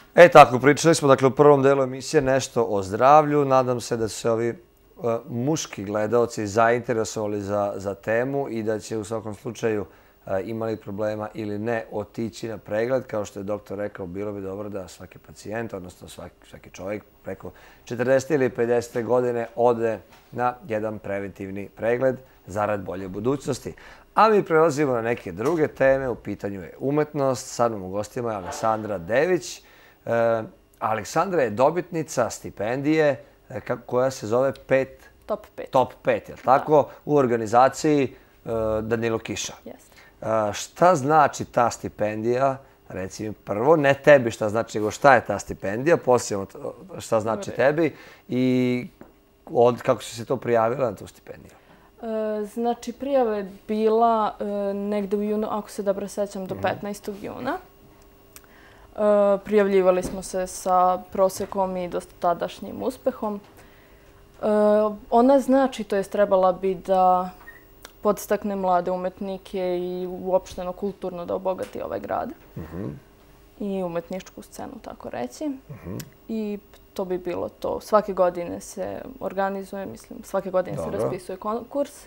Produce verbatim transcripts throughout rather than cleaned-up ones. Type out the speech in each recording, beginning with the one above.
E tako, pričali smo dakle u prvom delu emisije nešto o zdravlju. Nadam se da su se ovi uh, muški gledaoci zainteresovali za, za temu i da će u svakom slučaju uh, imali problema ili ne otići na pregled. Kao što je doktor rekao, bilo bi dobro da svaki pacijent, odnosno svaki, svaki čovjek preko četrdeset ili pedeset godine ode na jedan preventivni pregled zarad bolje budućnosti. A mi prelazimo na neke druge teme. U pitanju je umetnost. Sad nam u gostima je Aleksandra Dević. E, Aleksandra je dobitnica stipendije e, koja se zove pet, Top pet. Top pet, je li tako? U organizaciji e, Danilo Kiša. Jeste. E, šta znači ta stipendija? Reci mi prvo, ne tebi šta znači, nego šta je ta stipendija, poslije šta znači tebi i od, kako si se to prijavila na tu stipendiju? E, znači, prijava je bila e, negde u junu, ako se dobro sećam, do petnaestog juna. E, prijavljivali smo se sa prosekom i dosta tadašnjim uspehom. E, ona znači, to jest trebala bi da podstakne mlade umetnike i uopšteno kulturno da obogati ovaj grad. Uh-huh. I umetničku scenu, tako reći. Uh-huh. I to bi bilo to. Svake godine se organizuje, mislim, svake godine Dobro. se raspisuje konkurs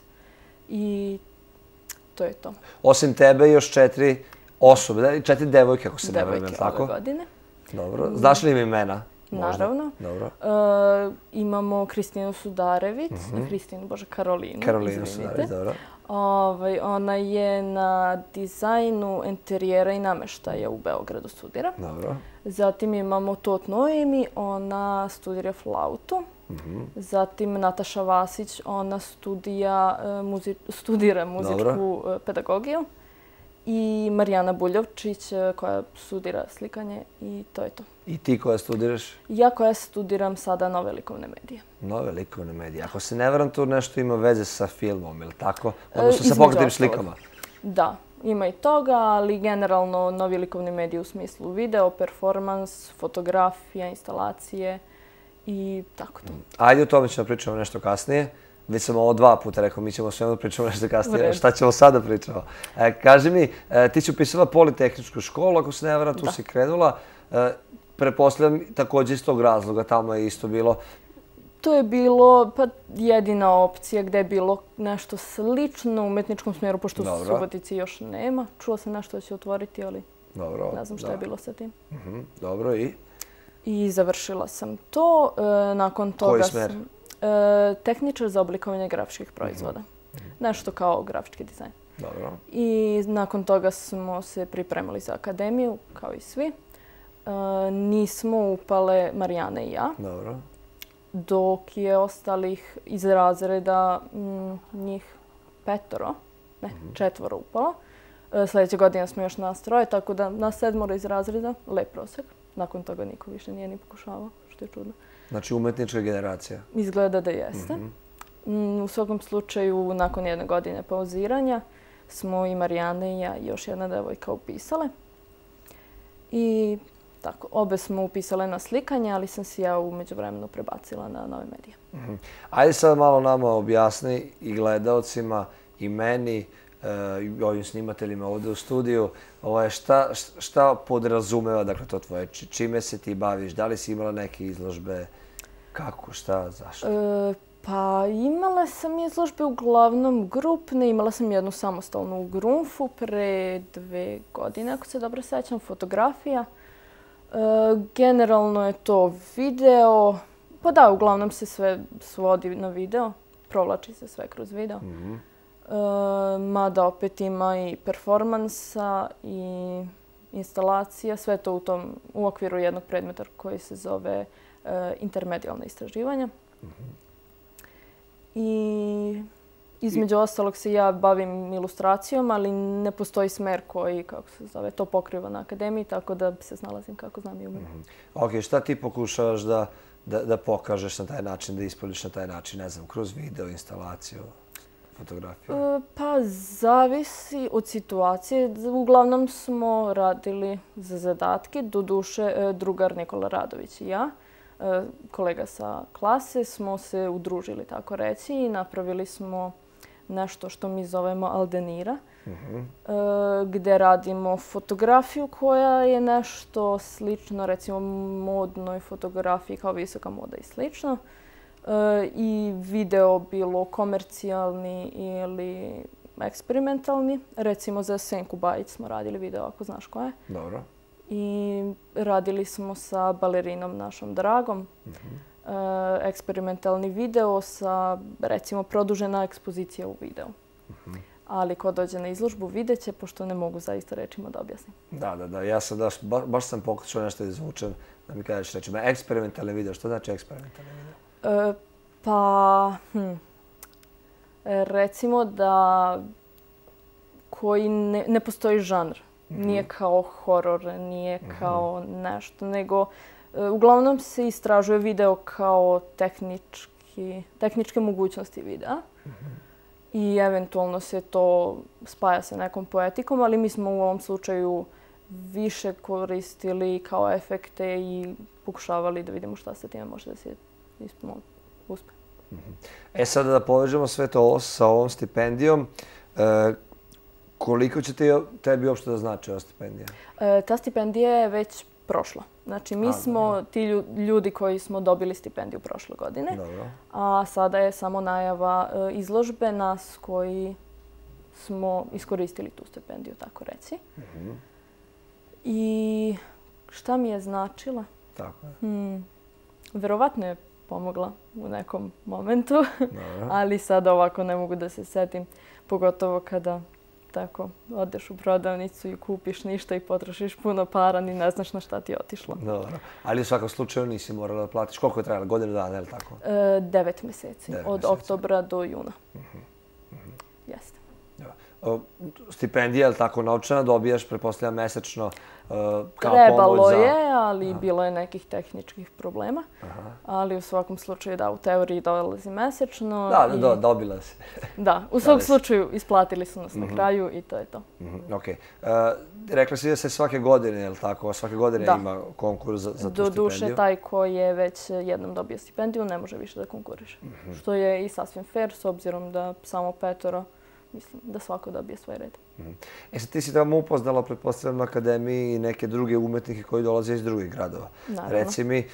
i to je to. Osim tebe još četiri osobe, četiri devojke, ako se ne vreme, tako? Devojke ove godine. Dobro. Znaš li im imena? Naravno. Dobro. E, imamo Kristinu Sudarević, uh-huh. Kristinu, bože, Karolinu. Karolinu Sudarević, dobro. Ove, ona je na dizajnu interijera i nameštaja u Beogradu studira. Dobro. Zatim imamo Tot Noemi, ona studira flautu. Uh-huh. Zatim Nataša Vasić, ona studija, muzi, studira muzičku Dobro. pedagogiju. I Marijana Buljovčić koja studira slikanje i to je to. I ti koja studiraš? Ja koja studiram sada nove likovne medije. Nove likovne medije. Ako se ne varam, to nešto ima veze sa filmom, ili tako? Odnosno sa pokretnim slikama. Da, ima i toga, ali generalno novi likovni mediji u smislu video, performans, fotografija, instalacije i tako to. Ajde, o tome ćemo pričamo nešto kasnije. Već sam ovo dva puta rekao, mi ćemo svema pričamo nešto kasnije. Šta ćemo sada pričamo? E, kaži mi, e, ti si upisala Politehničku školu, ako se ne varam, tu da. si krenula. E, prepostavljam također iz tog razloga, tamo je isto bilo. To je bilo pa, jedina opcija gdje je bilo nešto slično u umetničkom smjeru, pošto u Subotici još nema. Čula sam nešto da će otvoriti, ali Dobro, ne znam šta da. je bilo sa tim. Uh-huh. Dobro, i? I završila sam to. E, nakon toga Koji smer? sam... E, tehničar za oblikovanje grafičkih proizvoda. Mm-hmm. Nešto kao grafički dizajn. Dobro. I nakon toga smo se pripremali za akademiju, kao i svi. E, nismo upale Marijana i ja. Dobro. Dok je ostalih iz razreda m, njih petoro, ne, mm-hmm. četvoro upalo. E, sljedeće godine smo još nas troje, tako da nas sedmoro iz razreda, lep prosek. Nakon toga niko više nije ni pokušavao, što je čudno. Znači umetnička generacija? Izgleda da jeste. Mm-hmm. U svakom slučaju, nakon jedne godine pauziranja, smo i Marijana i ja i još jedna devojka upisale. I tako, obe smo upisale na slikanje, ali sam se ja u međuvremenu prebacila na nove medije. Mm-hmm. Ajde sad malo nama objasni i gledaocima i meni, i ovim snimateljima ovdje u studiju, ovo šta, šta podrazumeva dakle, to tvoje? Čime se ti baviš? Da li si imala neke izložbe? Kako, šta, zašto? E, pa imala sam izložbe uglavnom grupne. Imala sam jednu samostalnu u Grunfu pre dve godine, ako se dobro sećam, fotografija. E, generalno je to video. Pa da, uglavnom se sve svodi na video. Provlači se sve kroz video. Mm-hmm. E, mada opet ima i performansa i instalacija. Sve to u, tom, u okviru jednog predmeta koji se zove e, intermedijalne istraživanja. Mm-hmm. I između I... ostalog se ja bavim ilustracijom, ali ne postoji smer koji, kako se zove, to pokriva na akademiji, tako da se snalazim kako znam i umim. Mm-hmm. Ok, šta ti pokušavaš da, da, da pokažeš na taj način, da ispoliš na taj način, ne znam, kroz video, instalaciju? Fotografiju? E, pa zavisi od situacije. Uglavnom smo radili za zadatke. Doduše, drugar Nikola Radović i ja, kolega sa klase, smo se udružili, tako reći, i napravili smo nešto što mi zovemo Aldenira. gde radimo fotografiju koja je nešto slično, recimo modnoj fotografiji kao visoka moda i slično. I video bilo komercijalni ili eksperimentalni. Recimo za Senku Bajić smo radili video, ako znaš ko je. Dobro. I radili smo sa balerinom našom Dragom. Eksperimentalni video sa, recimo, produžena ekspozicija u videu. Ali ko dođe na izložbu vidjet će, pošto ne mogu zaista rečima da objasnim. Da, da, da. Ja sam, da, baš sam pokušao nešto izvučen da mi kažeš rečima. Eksperimentalni video. Što znači eksperimentalni video? E, pa, hm, recimo da koji ne, ne postoji žanr. Mm-hmm. Nije kao horor, nije kao mm-hmm. nešto, nego e, uglavnom se istražuje video kao tehnički, tehničke mogućnosti videa. Mm-hmm. I eventualno se to spaja sa nekom poetikom, ali mi smo u ovom slučaju više koristili kao efekte i pokušavali da vidimo šta se time može da se uspe. E sada da povežemo sve to sa ovom stipendijom, e, koliko će te, tebi uopšte da znači ova stipendija? E, ta stipendija je već prošla. Znači, mi a, smo dobro. Ti ljudi koji smo dobili stipendiju prošle godine, dobro. A sada je samo najava e, izložbe nas koji smo iskoristili tu stipendiju, tako reci. Uh-huh. I šta mi je značila? Tako je. Hmm, verovatno je pomogla u nekom momentu, ali sada ovako ne mogu da se setim, pogotovo kada tako odeš u prodavnicu i kupiš ništa i potrošiš puno para, ni ne znaš na šta ti je otišlo. Dobro. Ali u svakom slučaju nisi morala da platiš. Koliko je trajalo? Godinu dana, je li tako? E, devet meseci. Devet od meseci. Oktobra do juna. Uh-huh. Uh-huh. Jeste. O, stipendija, je li tako, novčana, dobijaš, pretpostavljam, mesečno uh, kao Trebalo pomoć za... je, ali Aha. bilo je nekih tehničkih problema. Aha. Ali u svakom slučaju, da, u teoriji dolazi mesečno. Da, da, i... do, dobila si. Da, u svakom slučaju isplatili su nas mm-hmm. na kraju i to je to. Mm-hmm. Ok. Uh, rekla si da se svake godine, je li tako? Svake godine da. Ima konkurs za, za tu Do stipendiju? duše, taj ko je već jednom dobio stipendiju ne može više da konkuriše. Mm-hmm. Što je i sasvim fair, s obzirom da samo petoro, mislim, da svako dobije svoj red. Mm-hmm. E sad ti si tamo upoznala, pretpostavljam, na akademiji i neke druge umetnike koji dolaze iz drugih gradova. Naravno. Reci mi,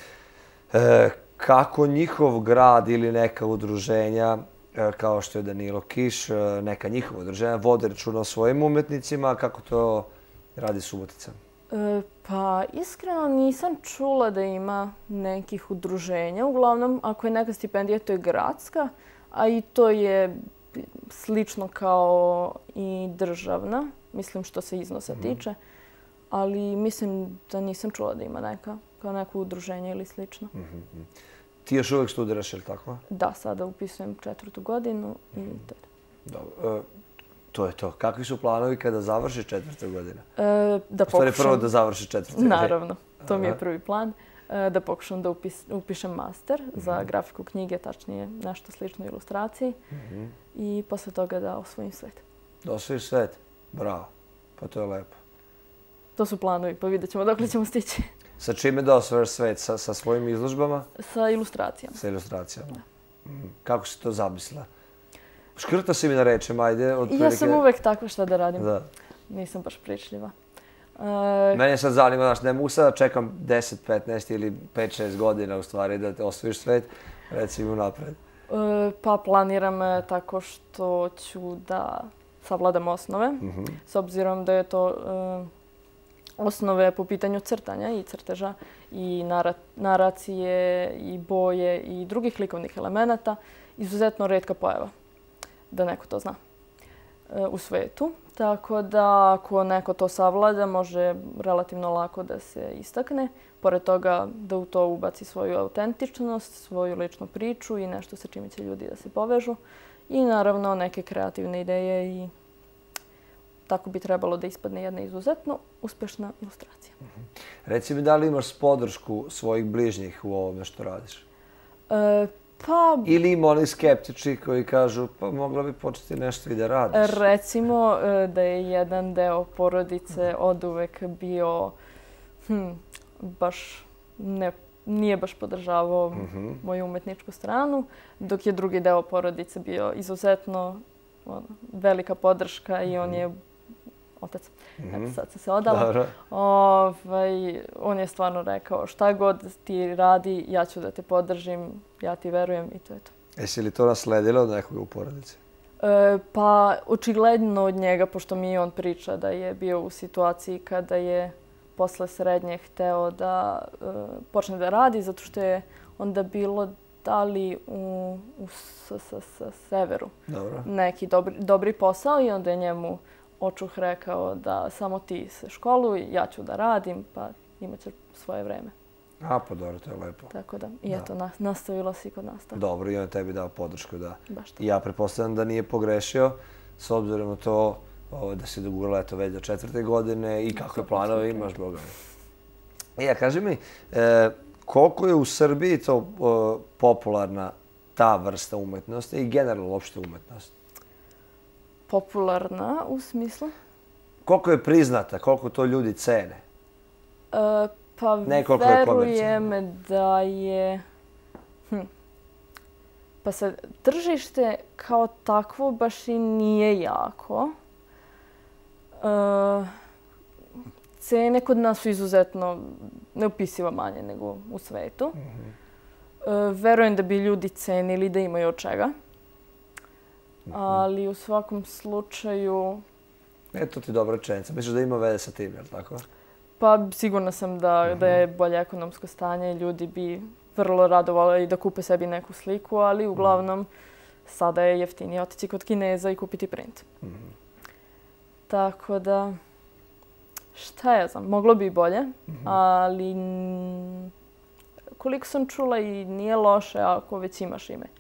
e, kako njihov grad ili neka udruženja, e, kao što je Danilo Kiš, e, neka njihova udruženja, vode računa o svojim umetnicima, kako to radi Subotica? E, pa, iskreno nisam čula da ima nekih udruženja. Uglavnom, ako je neka stipendija, to je gradska, a i to je slično kao i državna, mislim što se iznosa mm-hmm. tiče, ali mislim da nisam čula da ima neka, kao neko udruženje ili slično. Mm-hmm. Ti još uvijek studiraš, je li tako? Da, sada upisujem četvrtu godinu mm-hmm. i to je to. Dobro. E, to je to. Kakvi su planovi kada završiš četvrtu godinu? E, da pokušam... prvo da završiš četvrtu godinu. Naravno, to mi je prvi plan. E, da pokušam da upis, upišem master mm-hmm. za grafiku knjige, tačnije nešto slično ilustraciji. Mm-hmm. I posle toga da osvojim svet. Da osvojiš svet? Bravo. Pa to je lepo. To su planovi, pa vidjet ćemo dok li ćemo stići. Sa čime da osvojiš svet? Sa, sa svojim izložbama? Sa ilustracijama. Sa ilustracijama. Da. Mm. Kako si to zamislila? Škrta si mi na rečima, ajde. Od ja sam uvek takva šta da radim. Da. Nisam baš pričljiva. Uh, Mene sad zanima, znaš, ne mogu sada čekam deset, petnaest ili pet šest godina u stvari da te osvojiš svet, reci mi unapred. Uh, pa planiram tako što ću da savladam osnove, mm-hmm. s obzirom da je to uh, osnove po pitanju crtanja i crteža i nara- naracije i boje i drugih likovnih elemenata, izuzetno retka pojava, da neko to zna uh, u svetu. Tako da ako neko to savlada, može relativno lako da se istakne. Pored toga da u to ubaci svoju autentičnost, svoju ličnu priču i nešto sa čime će ljudi da se povežu. I naravno neke kreativne ideje i tako bi trebalo da ispadne jedna izuzetno uspešna ilustracija. Mm-hmm. Reci mi da li imaš podršku svojih bližnjih u ovome što radiš? E, Pa, ili ima oni skeptični koji kažu pa mogla bi početi nešto i da radiš? Recimo da je jedan deo porodice oduvek bio hm, baš ne, nije baš podržavao mm-hmm. moju umetničku stranu, dok je drugi deo porodice bio izuzetno ono, velika podrška i on je otac. Mhm. Eto, sad sam se odala. Dobro. Ovaj, on je stvarno rekao šta god ti radi, ja ću da te podržim, ja ti verujem i to je to. Jesi li to nasledila od nekoga u porodici? E, pa očigledno od njega, pošto mi on priča da je bio u situaciji kada je posle srednje hteo da e, počne da radi, zato što je onda bilo da li u, u s, s, s, severu Dobro. neki dobri, dobri posao i onda je njemu očuh rekao da samo ti se školuj, ja ću da radim, pa imat će svoje vreme. A, pa dobro, to je lepo. Tako da, i eto, na, nastavilo se i kod nas. Tako. Dobro, i on je tebi dao podršku, da. Baš to. I ja pretpostavljam da nije pogrešio, s obzirom na to o, da si dogurala eto već do četvrte godine i kakve planove imaš, Boga mi. Ja, kaži mi, e, koliko je u Srbiji to o, popularna ta vrsta umetnosti i generalno uopšte umetnost? Popularna u smislu? Koliko je priznata, koliko to ljudi cene? E, pa Ne koliko je komercijalno. verujem da je... Hm. Pa sad, tržište kao takvo baš i nije jako. E, cene kod nas su izuzetno neopisivo manje nego u svetu. Mhm. E, verujem da bi ljudi cenili da imaju od čega. Ali u svakom slučaju... Eto ti dobra rečenica. Misliš da ima veze sa tim, je li tako? Pa sigurna sam da, da je bolje ekonomsko stanje. Ljudi bi vrlo rado voljeli da kupe sebi neku sliku, ali uglavnom sada je jeftinije otići kod Kineza i kupiti print. Mhm. Tako da, šta ja znam, moglo bi i bolje, ali n- koliko sam čula i nije loše ako već imaš ime.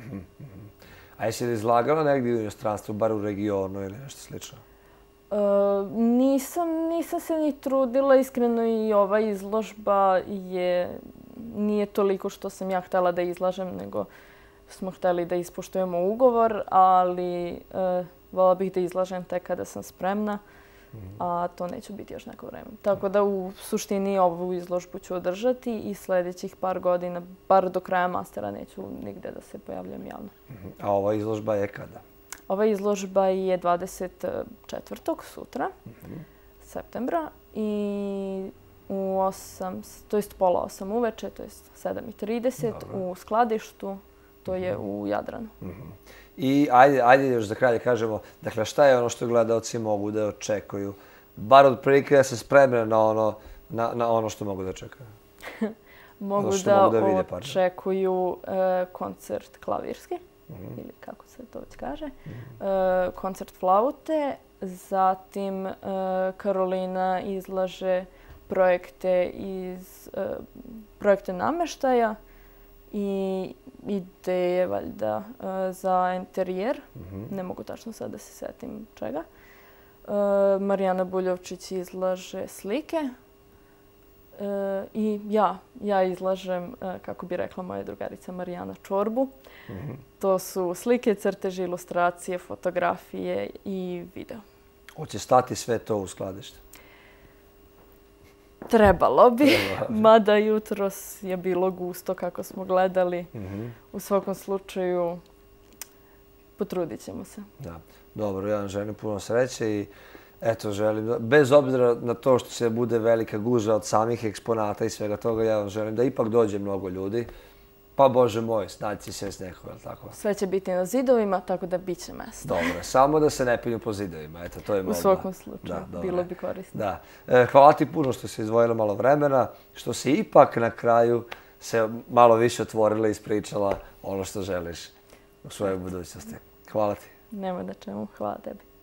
A jesi li izlagala negdje u inostranstvu, bar u regionu ili nešto slično? E, nisam, nisam se ni trudila, iskreno i ova izložba je, nije toliko što sam ja htjela da izlažem, nego smo htjeli da ispoštujemo ugovor, ali e, voljela bih da izlažem tek kada sam spremna, a to neće biti još neko vreme. Tako da u suštini ovu izložbu ću održati i sljedećih par godina, bar do kraja mastera, neću nigde da se pojavljam javno. A ova izložba je kada? Ova izložba je dvadeset četvrtog sutra, septembra, i u osam, to jest pola osam uveče, to jest sedam i trideset u skladištu, to je u Jadranu. I ajde, ajde još za kraj da kažemo, dakle, šta je ono što gledaoci mogu da očekuju? Bar od prilike da se spremne na ono, na, na ono što mogu da očekuju. Mogu što da, mogu da vide, pardon. očekuju e, koncert klavirski, ili kako se to već kaže, e, koncert flaute, zatim e, Karolina izlaže projekte iz e, projekte namještaja i ideje valjda e, za interijer. Ne mogu tačno sad da se setim čega. E, Marijana Buljovčić izlaže slike. E, I ja, ja izlažem, e, kako bi rekla moja drugarica Marijana, čorbu. To su slike, crteži, ilustracije, fotografije i video. Hoće stati sve to u skladište? Trebalo bi, mada jutros je bilo gusto kako smo gledali. U svakom slučaju potrudit ćemo se. Da. Dobro, ja vam želim puno sreće i eto, želim, da, bez obzira na to što će bude velika gužva od samih eksponata i svega toga, ja vam želim da ipak dođe mnogo ljudi. Pa Bože moj, snaći se s nekog, ali tako? Sve će biti na zidovima, tako da bit će mesta. Dobro, samo da se ne pinju po zidovima, eto, to je molba. U svakom slučaju, Da, dobro. bilo bi korisno. Da. E, hvala ti puno što si izdvojila malo vremena, što si ipak na kraju se malo više otvorila i ispričala ono što želiš u svojoj budućnosti. Hvala ti. Nema da čemu, hvala tebi.